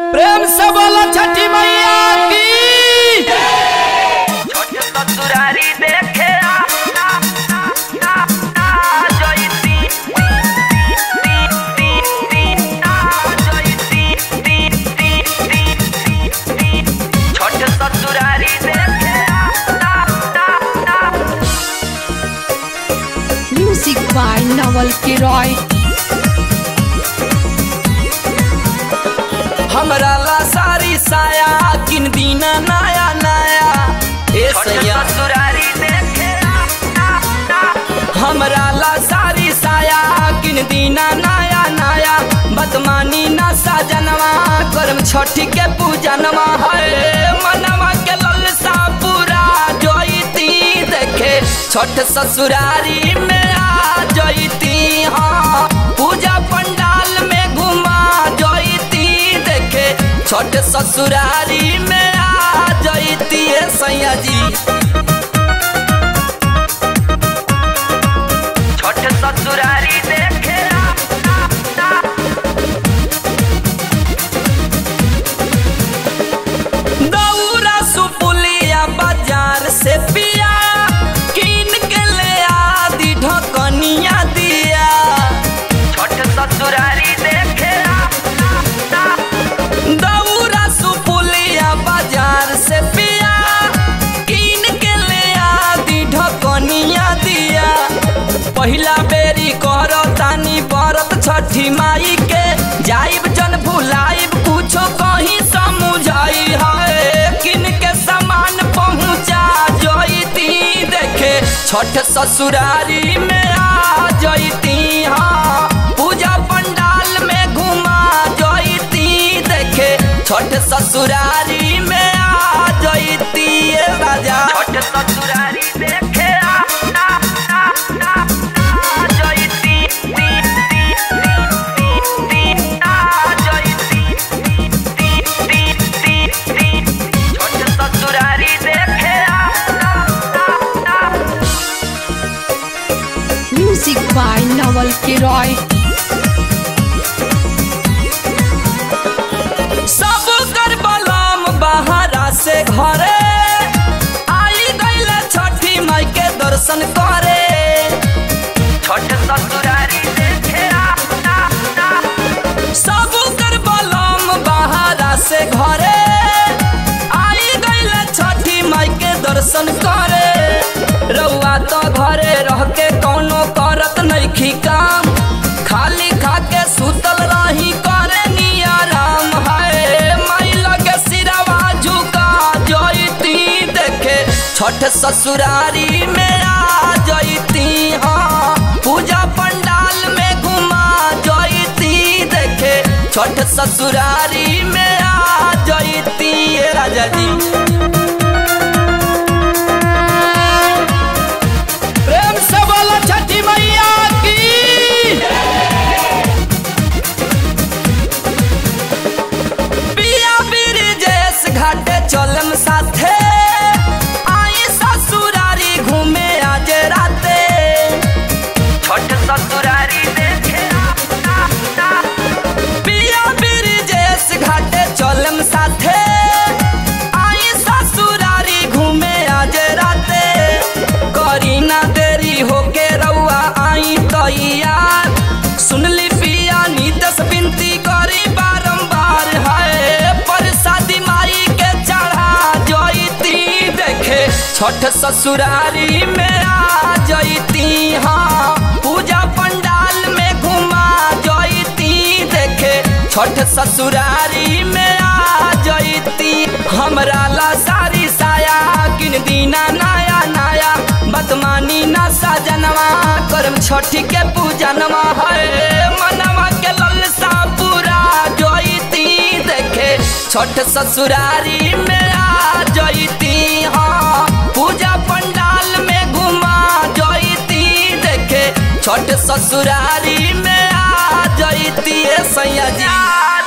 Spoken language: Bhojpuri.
प्रेम से बोलो छठी मैया की। छोटे ससुरारी देखे छोटे ससुरारी देखे म्यूजिक बाय नवल किरॉय। हमरा ला सारी साया किन दीना नया नया ए सैया। ससुरारी देखे हमरा ला सारी साया किन दीना नया नया बदमानी ना साजनवा करम छठी के पूजनवा है मनवा के ललसा पूरा जोईती देखे छठ ससुरारी में आ जोईती। हाँ पूजा पंडाल में घुमा जोईती देखे छठ ससुरारी में आ जोईती है सैया जी। छोटे ससुरारी देखे दौरा सुपुलिया बाजार से पिया किन के ले आदि ढकनिया दिया। छोटे ससुरारी देखे दौरा सुपुलिया बाजार से पिया किन के ले आदि ढकनिया दिया। पहिला बेरी करो तानी बरत छठी माई के जाइब जन भुलाइब कुछो कहीं समझाई है किन के सामान पहुँचा जोईती देखे छठ ससुरारी में आ जोईती। हाँ पूजा पंडाल में घुमा जोईती देखे छठ ससुरारी में आ जोईती राजा। छोटे ससुरारी देखे छोटे ससुरारी देखे म्यूजिक बाय नवल किरॉय। सब कर बलम बहारा से घरे आई गईले छठी माई के दर्शन करे। छोटे ससुरारी देखे सब कर बलम बहारा से घरे आई गईले छठी माई के दर्शन करे। रउआ तो घरे रह के कौनो करत नइखी काम खाली खा के सुतल रही करे नियाराम है माई लगे सिरवा झुका जोईती देखे छठ ससुरारी में आ जोईती। हाँ पूजा पंडाल में घुमा जोईती देखे छठ ससुरारी में आ जोईती राजा जी। प्रेम से बोलो छठी मैया की। पिया ब्रिजेश घाटे चलम साथे आई ससुरारी घूमे आज राते। छोटे ससुरारी देखे पिया ब्रिजेश घाटे चलम साथे आई ससुरारी घूमे आज राते। करी ना देरी होके रउआ आई तैयार सुनली पिया नीतस बिनती करी बारंबार है परसादी माई के चढ़ा जोईती देखे छठ ससुरारी में आ जोईती। हाँ पूजा पंडाल में घुमा जोईती देखे छठ ससुरारी में आ जोईती। हमरा ला सारी साया किन दीना नया नया बदमानी ना साजनवा करम छठी के पूजनवा है मनवा के ललसा पूरा जोईती देखे छठ ससुरारी में आ जोईती। हाँ पूजा पंडाल में घुमा जोईती देखे छठ ससुरारी में आ जोईती सैया जी।